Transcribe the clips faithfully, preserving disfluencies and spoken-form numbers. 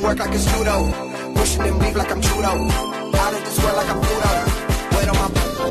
work like it's judo. Pushing them leave like I'm judo. Out of this world like I'm Pluto. Wait on my...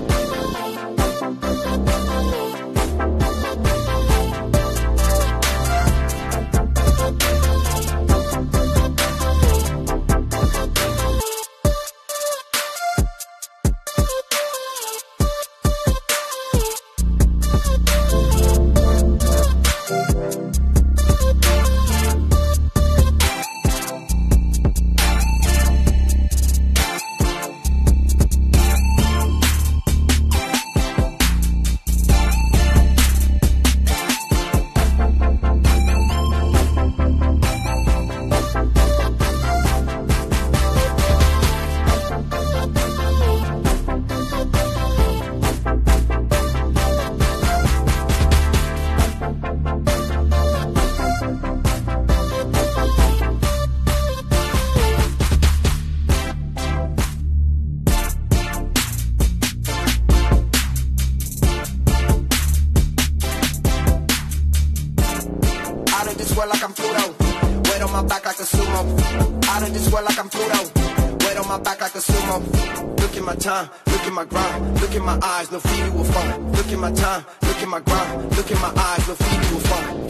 Like I'm Pluto, weight on my back like a sumo. Out of this world like I'm Pluto, weight on my back like a sumo. Look at my time, look at my grind, look at my eyes, no feed you will fall. Look at my time, look at my grind, look at my eyes, no feed you will fall.